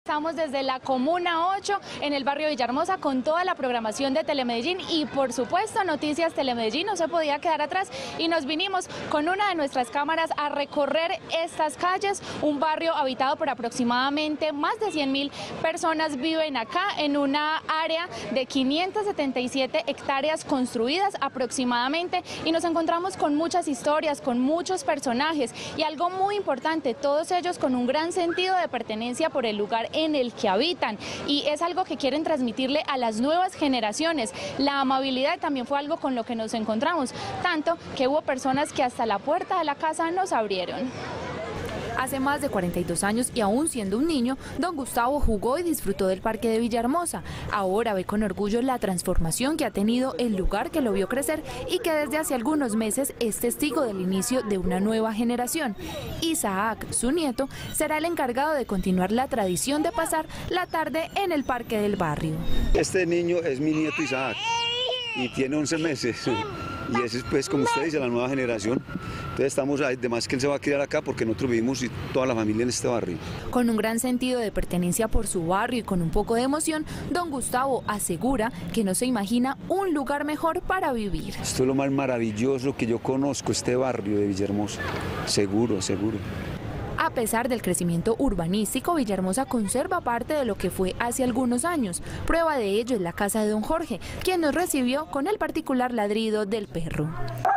Estamos desde la Comuna 8 en el barrio Villahermosa con toda la programación de Telemedellín y por supuesto Noticias Telemedellín no se podía quedar atrás y nos vinimos con una de nuestras cámaras a recorrer estas calles, un barrio habitado por aproximadamente más de 100.000 personas viven acá en una área de 577 hectáreas construidas aproximadamente y nos encontramos con muchas historias, con muchos personajes y algo muy importante, todos ellos con un gran sentido de pertenencia por el lugar en el que habitan y es algo que quieren transmitirle a las nuevas generaciones. La amabilidad también fue algo con lo que nos encontramos, tanto que hubo personas que hasta la puerta de la casa nos abrieron. Hace más de 42 años y aún siendo un niño, don Gustavo jugó y disfrutó del parque de Villahermosa. Ahora ve con orgullo la transformación que ha tenido el lugar que lo vio crecer y que desde hace algunos meses es testigo del inicio de una nueva generación. Isaac, su nieto, será el encargado de continuar la tradición de pasar la tarde en el parque del barrio. Este niño es mi nieto Isaac y tiene 11 meses. Y ese es, pues, como usted dice, la nueva generación. Entonces estamos, además que él se va a criar acá porque nosotros vivimos y toda la familia en este barrio. Con un gran sentido de pertenencia por su barrio y con un poco de emoción, don Gustavo asegura que no se imagina un lugar mejor para vivir. Esto es lo más maravilloso que yo conozco, este barrio de Villahermosa. Seguro, seguro. A pesar del crecimiento urbanístico, Villahermosa conserva parte de lo que fue hace algunos años. Prueba de ello es la casa de don Jorge, quien nos recibió con el particular ladrido del perro.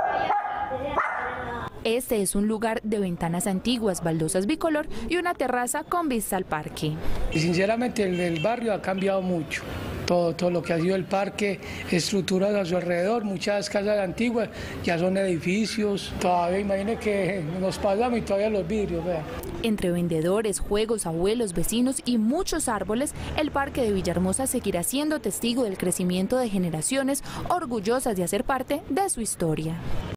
Este es un lugar de ventanas antiguas, baldosas bicolor y una terraza con vista al parque. Y sinceramente el barrio ha cambiado mucho. Todo lo que ha sido el parque, estructuras a su alrededor, muchas casas antiguas, ya son edificios. Todavía imagine que nos pasamos y todavía los vidrios, vean. Entre vendedores, juegos, abuelos, vecinos y muchos árboles, el parque de Villahermosa seguirá siendo testigo del crecimiento de generaciones orgullosas de hacer parte de su historia.